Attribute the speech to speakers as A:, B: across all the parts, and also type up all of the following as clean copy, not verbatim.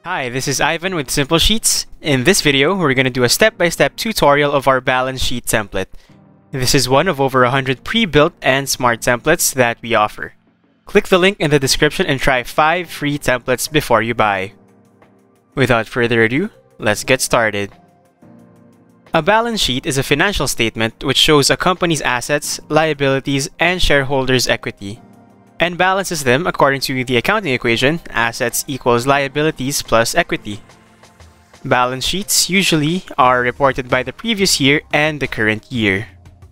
A: Hi, this is Ivan with Simple Sheets. In this video, we're going to do a step-by-step tutorial of our balance sheet template. This is one of over 100 pre-built and smart templates that we offer. Click the link in the description and try 5 free templates before you buy. Without further ado, let's get started. A balance sheet is a financial statement which shows a company's assets, liabilities, and shareholders' equity, and balances them according to the accounting equation, assets equals liabilities plus equity. Balance sheets usually are reported by the previous year and the current year.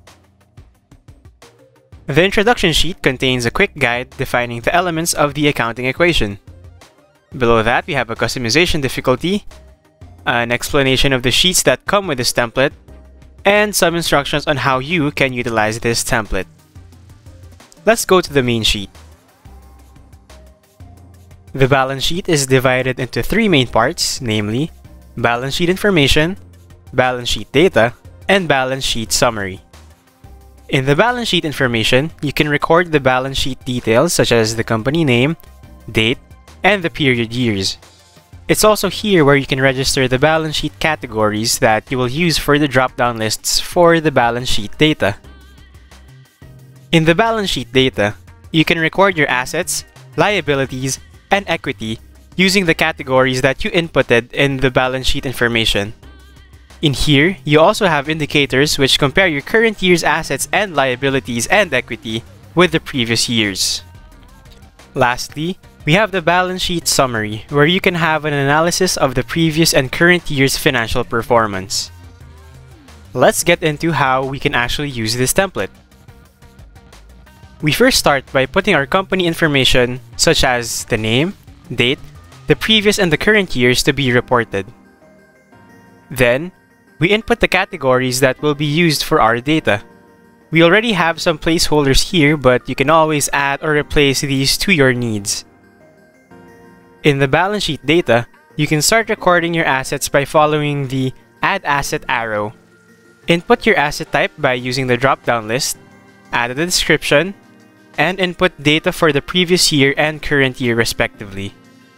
A: The introduction sheet contains a quick guide defining the elements of the accounting equation. Below that, we have a customization difficulty, an explanation of the sheets that come with this template, and some instructions on how you can utilize this template. Let's go to the main sheet. The balance sheet is divided into 3 main parts, namely balance sheet information, balance sheet data, and balance sheet summary. In the balance sheet information, you can record the balance sheet details such as the company name, date, and the period years. It's also here where you can register the balance sheet categories that you will use for the drop-down lists for the balance sheet data. In the balance sheet data, you can record your assets, liabilities, and equity using the categories that you inputted in the balance sheet information. In here, you also have indicators which compare your current year's assets and liabilities and equity with the previous year's. Lastly, we have the balance sheet summary, where you can have an analysis of the previous and current year's financial performance. Let's get into how we can actually use this template. We first start by putting our company information, such as the name, date, the previous and the current years to be reported. Then, we input the categories that will be used for our data. We already have some placeholders here, but you can always add or replace these to your needs. In the balance sheet data, you can start recording your assets by following the Add Asset arrow. Input your asset type by using the drop-down list, add a description, and input data for the previous year and current year respectively.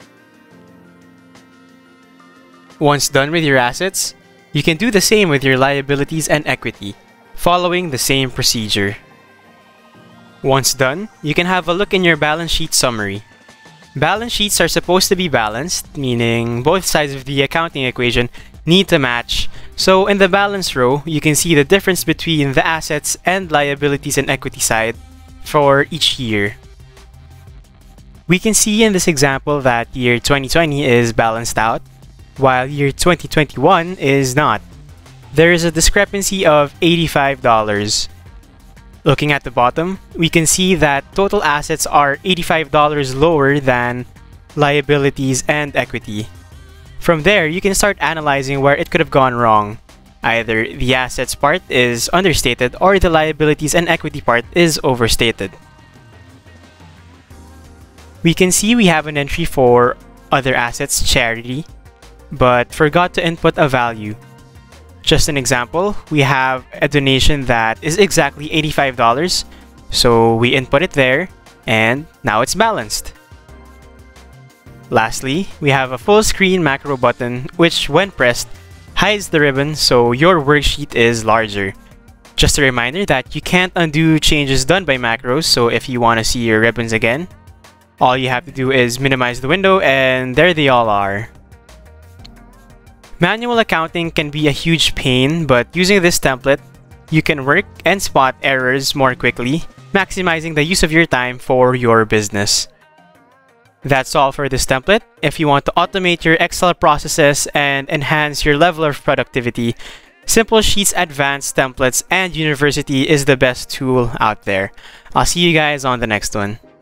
A: Once done with your assets, you can do the same with your liabilities and equity, following the same procedure. Once done, you can have a look in your balance sheet summary. Balance sheets are supposed to be balanced, meaning both sides of the accounting equation need to match. So in the balance row, you can see the difference between the assets and liabilities and equity side for each year. We can see in this example that year 2020 is balanced out, while year 2021 is not. There is a discrepancy of $85. Looking at the bottom, we can see that total assets are $85 lower than liabilities and equity. From there, you can start analyzing where it could have gone wrong. Either the assets part is understated or the liabilities and equity part is overstated. We can see we have an entry for other assets charity, but forgot to input a value. Just an example, we have a donation that is exactly $85, so we input it there, and now it's balanced. Lastly, we have a full screen macro button which, when pressed, hides the ribbon so your worksheet is larger. Just a reminder that you can't undo changes done by macros, so if you want to see your ribbons again, all you have to do is minimize the window and there they all are. Manual accounting can be a huge pain, but using this template, you can work and spot errors more quickly, maximizing the use of your time for your business. That's all for this template. If you want to automate your Excel processes and enhance your level of productivity, Simple Sheets Advanced Templates and University is the best tool out there. I'll see you guys on the next one.